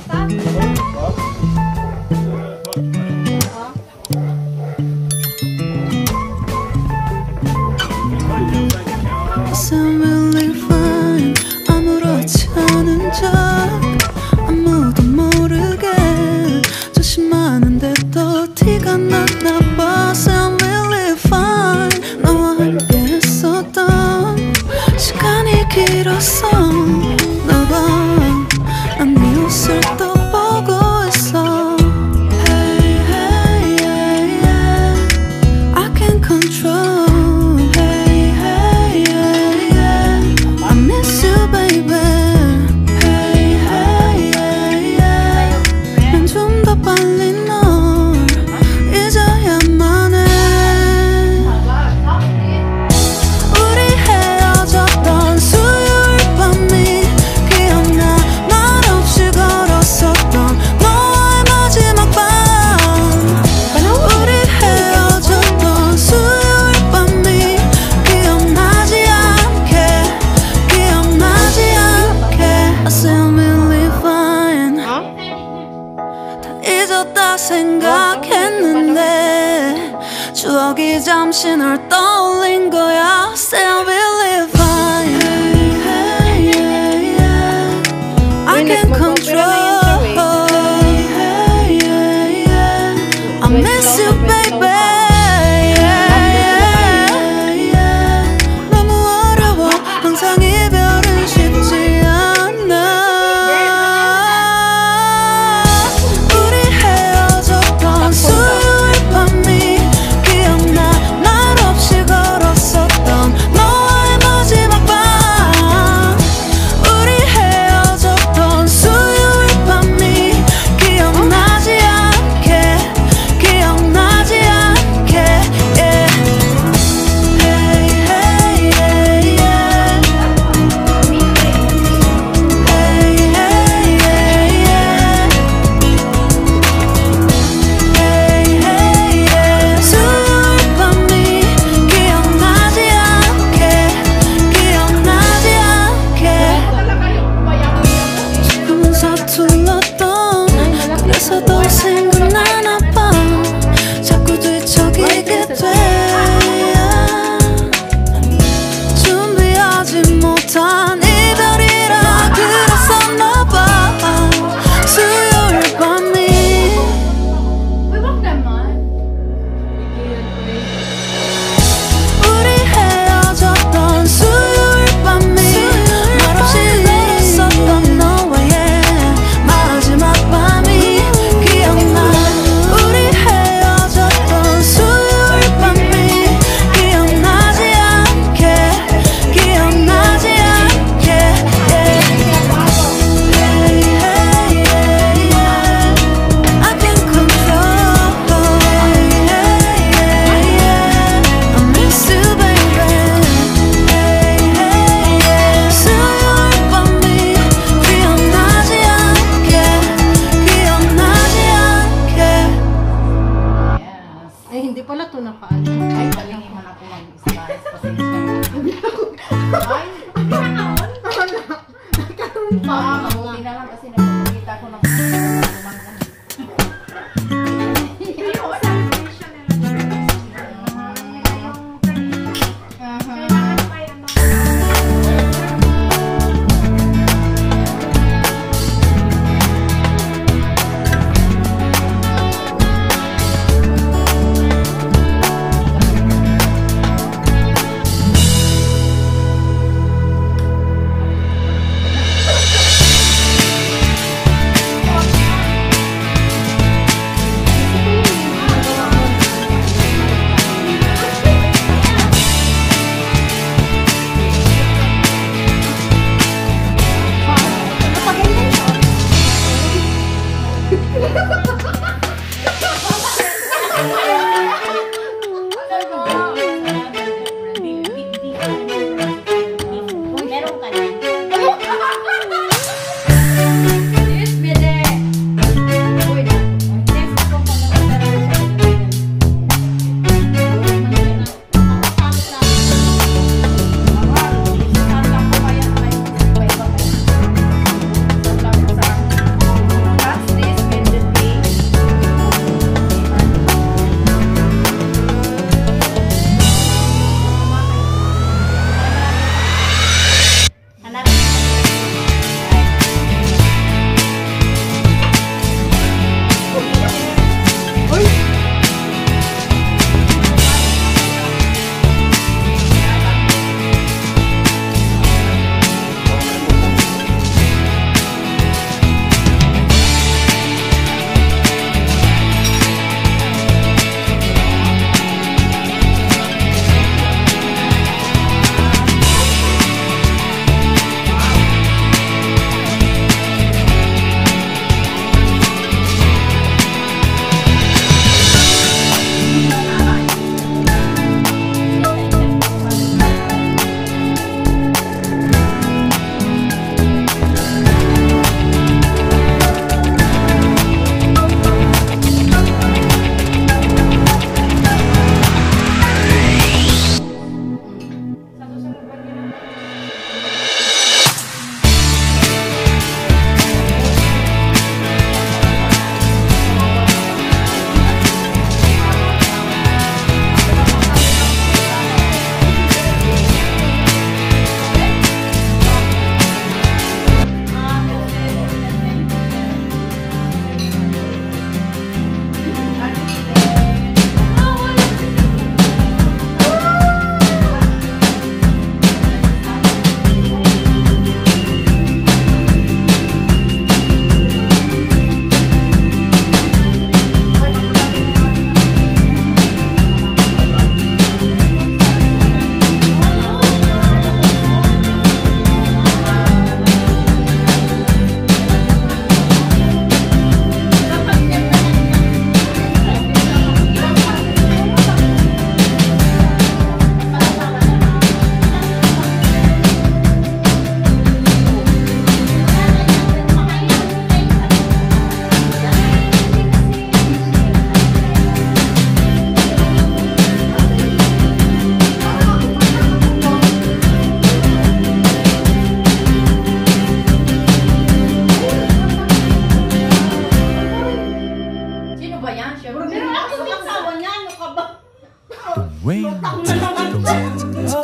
I'm really fine. 아무렇지 않은 척 아무도 모르게 조심하는데 또 티가 났나 봐. I'm really fine. 너와 함께 했었던 시간이 길었어. 너봐 난 네 옷을 또 보고 있어. Hey, hey, yeah, yeah. I can't control. 잊었다 생각했는데 추억이 잠시 널 떠올린 거야. Still really fine. Hey, yeah, yeah. I can't control. Hey, yeah, yeah. I miss you, baby. Yeah, yeah. 너무 어려워. 항상 이별은 쉽지 않아. 그래서도 생각나나 봐. 자꾸 뒤척이게 돼. 준비하지 못한 이별이라 그랬었나 봐. 수요일 밤이 우리 헤어졌던 수요일 밤이 말없이 걸었었던 너와의 마지막 밤이 hindi pala ito nakaano. Ay, palingi man ako mag-stress. Ay, hindi na naon. Nagkaroon pa. Mabuti na lang kasi nagpapakita ko ng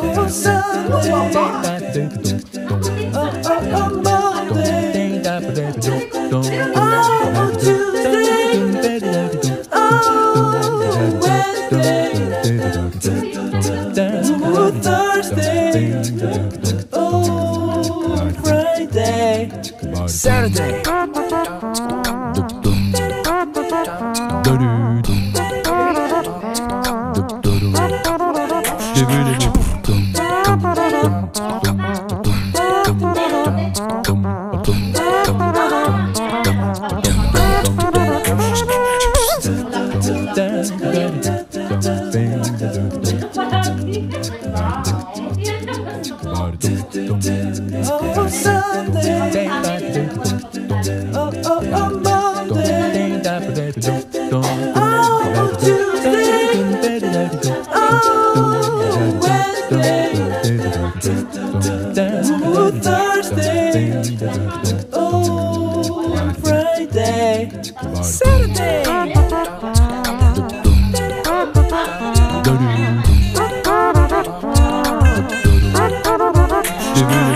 Saturday. Saturday.